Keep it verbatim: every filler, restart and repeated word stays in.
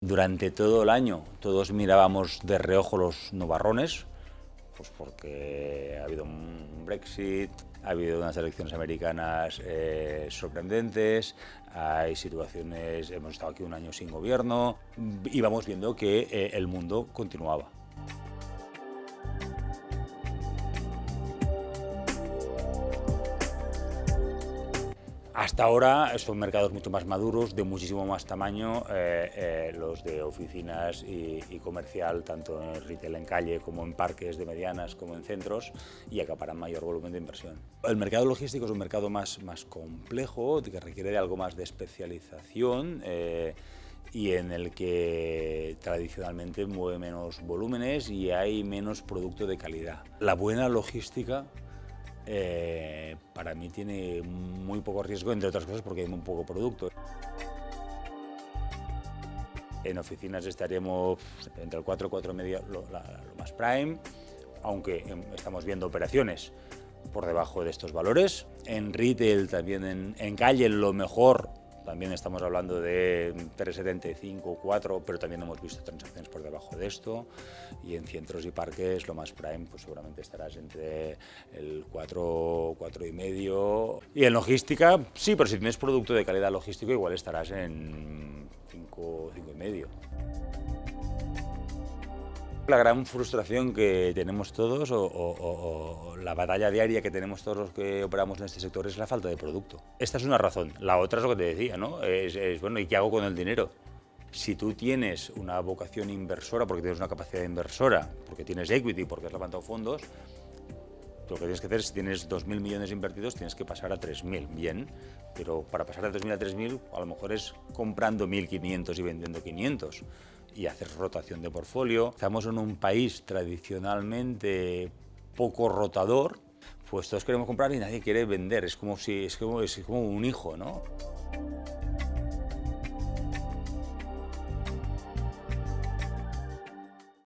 Durante todo el año todos mirábamos de reojo los nubarrones, pues porque ha habido un Brexit, ha habido unas elecciones americanas eh, sorprendentes, hay situaciones, hemos estado aquí un año sin gobierno, íbamos viendo que eh, el mundo continuaba. Hasta ahora son mercados mucho más maduros, de muchísimo más tamaño, eh, eh, los de oficinas y, y comercial, tanto en retail en calle como en parques de medianas como en centros, y acaparan mayor volumen de inversión. El mercado logístico es un mercado más, más complejo, que requiere de algo más de especialización, eh, y en el que tradicionalmente mueve menos volúmenes y hay menos producto de calidad. La buena logística Eh, para mí tiene muy poco riesgo, entre otras cosas porque hay muy poco producto. En oficinas estaríamos entre el cuatro, cuatro y medio, lo, la, lo más prime, aunque estamos viendo operaciones por debajo de estos valores. En retail, también en, en calle, lo mejor, también estamos hablando de tres setenta y cinco, cuatro, pero también hemos visto transacciones por debajo de esto. Y en centros y parques, lo más prime, pues seguramente estarás entre el cuatro, cuatro y medio. Y en logística, sí, pero si tienes producto de calidad logístico, igual estarás en cinco, cinco y medio. La gran frustración que tenemos todos, o, o, o, la batalla diaria que tenemos todos los que operamos en este sector, es la falta de producto. Esta es una razón. La otra es lo que te decía, ¿no? Es, es bueno, ¿y qué hago con el dinero? Si tú tienes una vocación inversora, porque tienes una capacidad inversora, porque tienes equity, porque has levantado fondos, lo que tienes que hacer es, si tienes dos mil millones invertidos, tienes que pasar a tres mil, bien, pero para pasar de dos mil a tres mil, a lo mejor es comprando mil quinientos y vendiendo quinientos, y hacer rotación de portfolio. Estamos en un país tradicionalmente poco rotador, pues todos queremos comprar y nadie quiere vender, es como, si, es como, es como un hijo, ¿no?